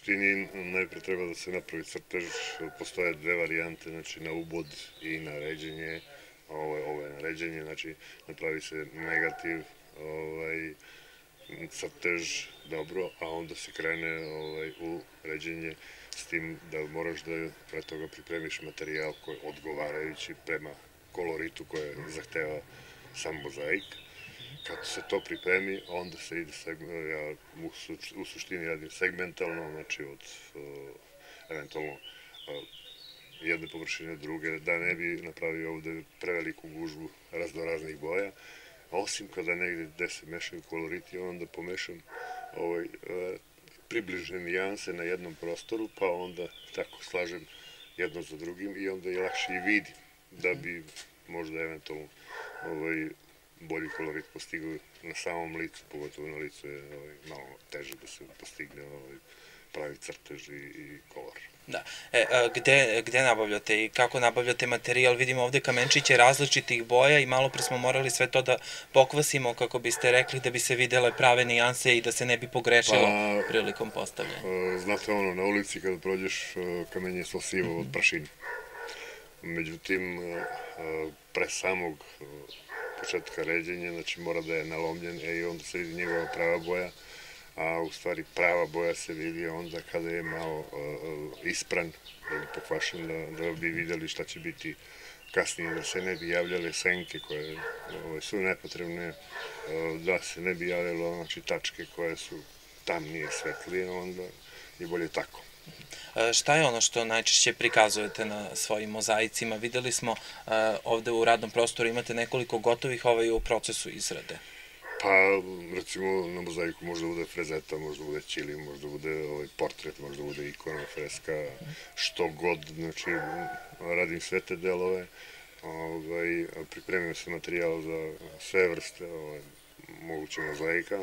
suštini najpre treba da se napravi crtež, postoje dve varijante, znači na ubod i na ređenje. Ovo je na ređenje, znači napravi se negativ, crtež dobro, a onda se krene u ređenje, s tim da moraš da pre toga pripremiš materijal koji je odgovarajući prema koloritu koje zahteva sam mozaik. Kad se to pripremi, onda se ide, ja u suštini radim segmentalno, znači od eventualno jedne površine druge, da ne bi napravio ovde preveliku gužvu raznoraznih boja, osim kada negde gde se mešaju koloriti, onda pomešam približne nijanse na jednom prostoru, pa onda tako slažem jedno za drugim i onda je lakše i vidim, da bi možda eventualno bolji kolorit postigao na samom licu, pogotovo na licu je malo teže da se postigne pravi crtež i kolor. Da. Gde nabavljate i kako nabavljate materijal? Vidimo ovde kamenčiće različitih boja i malo pre smo morali sve to da pokvasimo kako biste rekli da bi se videle prave nijanse i da se ne bi pogrešilo prilikom postavljanja. Znate na ulici kada prođeš kamenje je svo sivo od prašine. Međutim, pre samog početka ređenja, znači mora da je nalomljen i onda se vidi njegova prava boja, a u stvari prava boja se vidi onda kada je malo ispran ili pokvašen, da bi videli šta će biti kasnije, da se ne bi javljale senke koje su nepotrebne, da se ne bi javljalo znači tačke koje su tamnije, svetlije, onda je bolje tako. Šta je ono što najčešće prikazujete na svojim mozaicima? Videli smo ovde u radnom prostoru imate nekoliko gotovih u procesu izrade. Pa, recimo, na mozaiku može da bude frezeta, može da bude ćili, može da bude portret, može da bude ikona, freska, što god, znači, radim sve te delove, pripremio sam materijal za sve vrste moguće mozaika,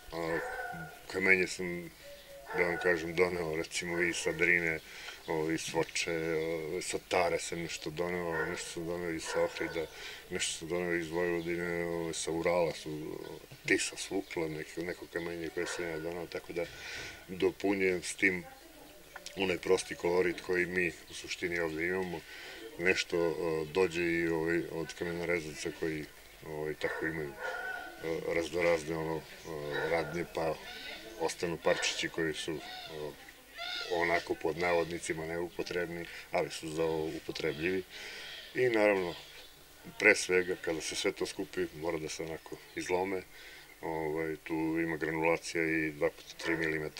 kamenje sam, da vam kažem, doneo, recimo, i sa Drine, iz Svoče, sa Tare sam nešto doneo, nešto sam doneo iz Ohrida, nešto sam doneo iz Vojvodine, sa Urala su Tisa Svukla, neko kamenje koje sam ja doneo, tako da dopunjujem s tim onaj prosti kolorit koji mi u suštini ovde imamo. Nešto dođe i od kamenorezaca koji tako imaju raznorazne radnje, pa ostanu parčići koji su onako pod navodnicima neupotrebni, ali su za ovo upotrebljivi. I naravno, pre svega, kada se sve to skupi, mora da se onako izlome. Tu ima granulacija i 2x3 mm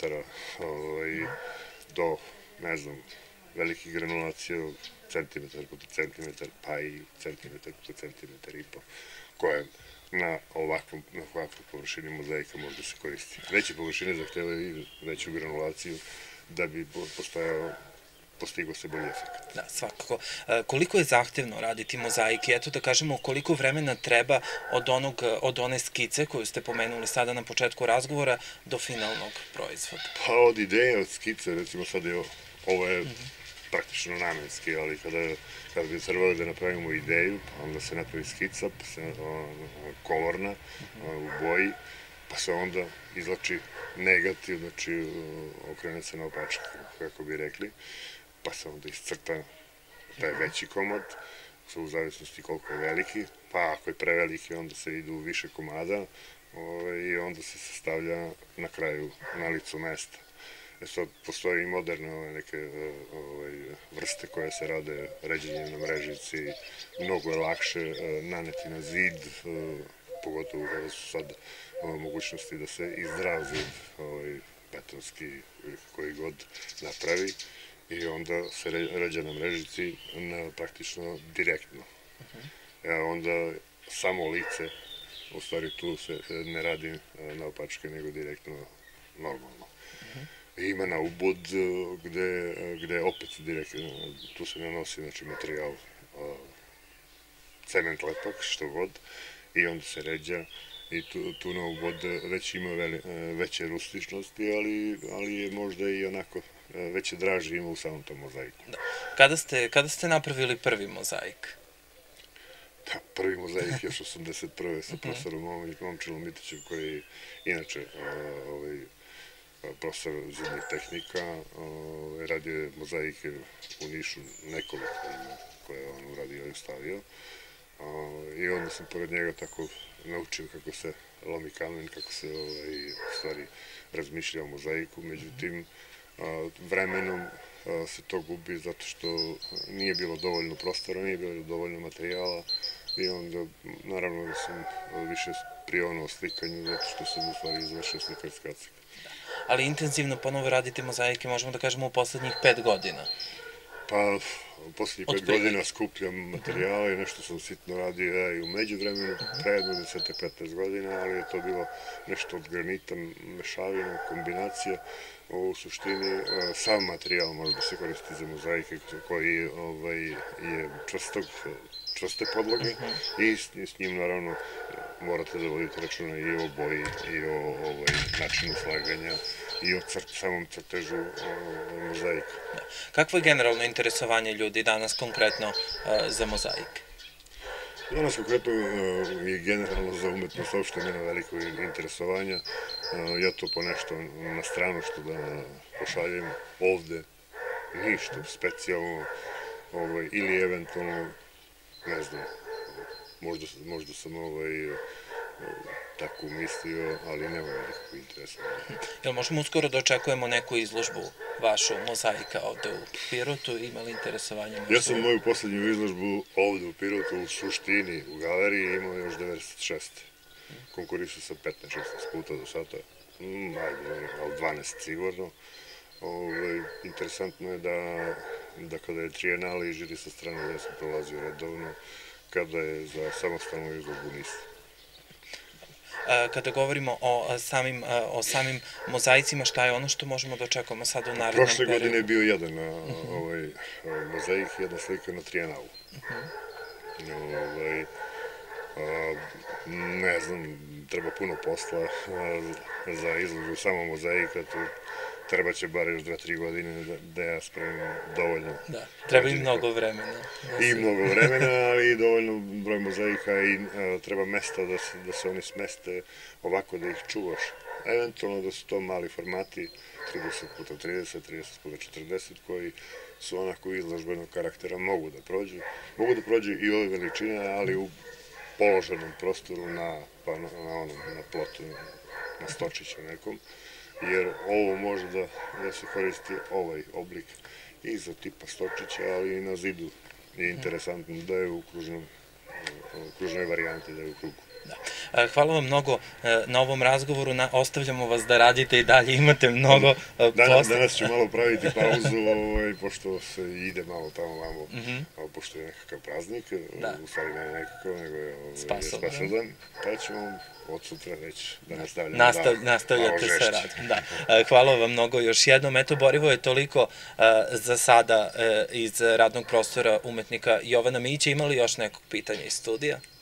do, ne znam, velikih granulacija od centimetar puta centimetar, pa i centimetar puta centimetar i po, koje na ovakvom površini mozaika može da se koristi. Veće površine zahtevaju i veću granulaciju da bi postigao se bolji efekt. Da, svakako. Koliko je zahtevno raditi mozaike? Eto da kažemo koliko vremena treba od one skice koju ste pomenuli sada na početku razgovora do finalnog proizvoda? Pa od ideje, od skice, recimo sad je ovo je praktično namenski, ali kada bi trebali da napravimo ideju, onda se napravi skica, kolorna, u boji, pa se onda izlači negativ, znači okrene se na opačak, kako bi rekli, pa se onda iscrta taj veći komad, u zavisnosti koliko je veliki, pa ako je preveliki onda se ide u više komada i onda se sastavlja na kraju na licu mesta. Sad postoje i moderne neke vrste koje se rade ređenjem na mrežici, mnogo je lakše naneti na zid, pogotovo kada su sad mogućnosti da se i zdrav zid betonski koji god napravi i onda se ređa na mrežici praktično direktno. Onda samo lice, u stvari tu se ne radi na opačke nego direktno normalno. Ima na ubod gde opet direktno, tu se nanosi materijal cement lepak, što god, i onda se ređa i tu na ubod već ima veće rustičnosti, ali je možda i onako veće draže ima u samom tom mozaiku. Kada ste napravili prvi mozaik? Prvi mozaik još 81. sa profesorom Momčilom Mitićem, koji je inače profesor zidnih tehnika, radio je mozaike u Nišu, nekoliko koje je on uradio i stavio. I onda sam pored njega tako naučio kako se lomi kamen, kako se u stvari razmišlja o mozaiku. Međutim, vremenom se to gubi zato što nije bilo dovoljno prostora, nije bilo dovoljno materijala i onda naravno da sam više prionuo slikanju zato što sam u stvari izvršio slikarski odsek. Ali intenzivno ponovo radite mozaike, možemo da kažemo, u poslednjih 5 godina. Pa, u poslednjih 5 godina skupljam materijale, nešto sam sitno radio i u međuvremenu, prejedno 10-15 godina, ali je to bilo nešto od granita, mešavina, kombinacije. U suštini, sam materijal može da se koristi za mozaike koji je čvrste podloge i s njim naravno morate da vodite računa i o boji i o načinu slaganja i o samom crtežu mozaika. Kakvo je generalno interesovanje ljudi danas konkretno za mozaike? Danas konkretno i generalno za umetnost uopšte nema veliko interesovanja. Ja to ponešto na stranu što da pošaljem ovde, ništa specijalno, ili eventualno, ne znam, možda sam tako mislio, ali nema velikog interesovanja. Jel možemo uskoro da očekujemo neku izložbu vašu mozaika ovde u Pirotu? Ima li interesovanja? Ja sam moju poslednju izložbu ovde u Pirotu u suštini u galeriji imao još 96. Konkurisao sam 15-16 puta do sada, ali 12 sigurno. Interesantno je da kada je trijenali i žiri sa strane da sam prolazio redovno, kada je za samostalnu izložbu nisam. Kada govorimo o samim mozaicima, šta je ono što možemo da očekujemo sad u narednom periodu? Prošle godine je bio jedan mozaik, jedna slika na trijenalu. Ne znam, treba puno posla za izložbu samo mozaika, tu treba će bar još 2-3 godine da ja spremim dovoljno. Da, treba i mnogo vremena. I mnogo vremena, ali i dovoljno broj mozaika i treba mesta da se oni smeste ovako da ih čuvaš. Eventualno da su to mali formati, 30x30, 30x40, koji su onako izložbenog karaktera, mogu da prođu i ove veličine, ali u položenom prostoru na plotu, na stočiću nekom, jer ovo može da se koristi ovaj oblik i za tipa stočića, ali i na zidu je interesantno da je u kružnoj varijanti, da je u krugu. Hvala vam mnogo na ovom razgovoru, ostavljamo vas da radite i dalje, imate mnogo posla. Danas ću malo praviti pauzu, pošto se ide malo tamo vamo, pošto je nekakav praznik, u stvari ne nekakav, nego je Spasodan, pa ćemo od sutra već da nastavljate sa radom. Hvala vam mnogo još jednom. Eto, Borivo je toliko za sada iz radnog prostora umetnika Jovana Mijića. Ima li još nekog pitanja iz studija?